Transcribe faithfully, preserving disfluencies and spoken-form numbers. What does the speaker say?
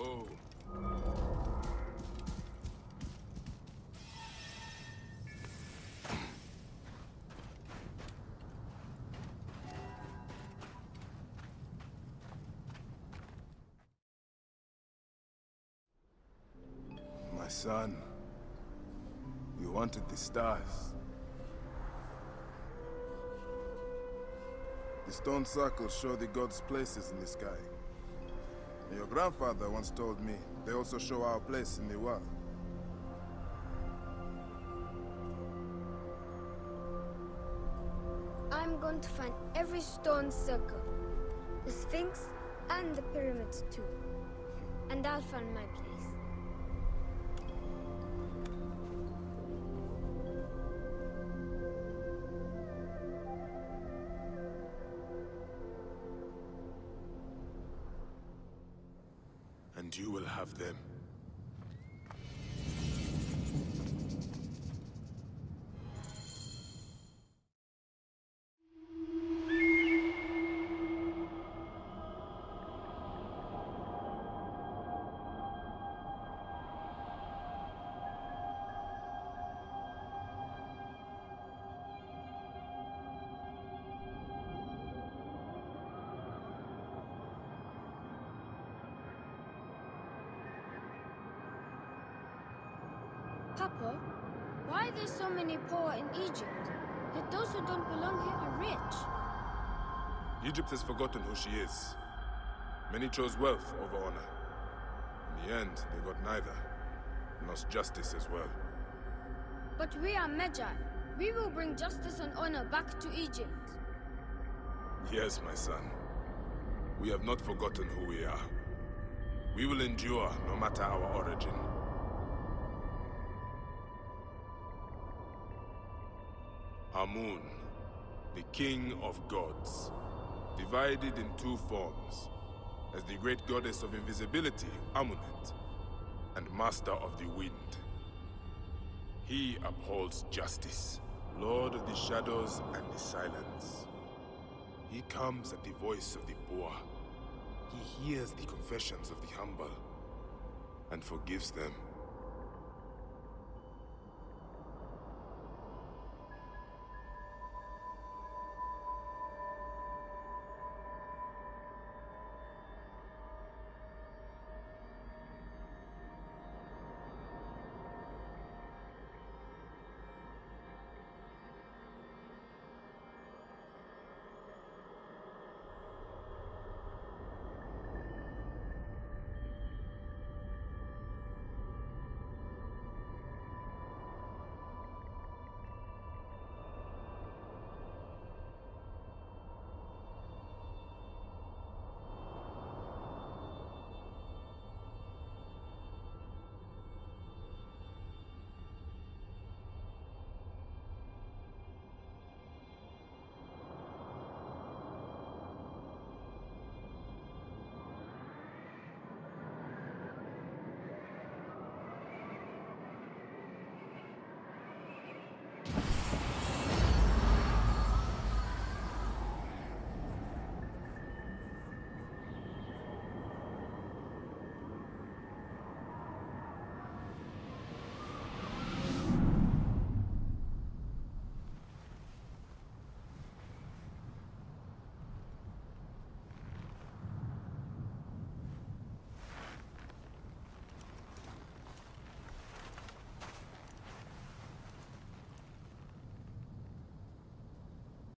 Whoa. My son, you wanted the stars. The stone circles show the gods' places in the sky. And your grandfather once told me they also show our place in the world. I'm going to find every stone circle, the Sphinx, and the pyramids too. And I'll find my place. And you will have them. Papa, why are there so many poor in Egypt? Yet those who don't belong here are rich. Egypt has forgotten who she is. Many chose wealth over honor. In the end, they got neither. Lost justice as well. But we are Magi. We will bring justice and honor back to Egypt. Yes, my son. We have not forgotten who we are. We will endure no matter our origin. Amun, the king of gods, divided in two forms, as the great goddess of invisibility, Amunet, and master of the wind. He upholds justice, lord of the shadows and the silence. He comes at the voice of the poor. He hears the confessions of the humble, and forgives them.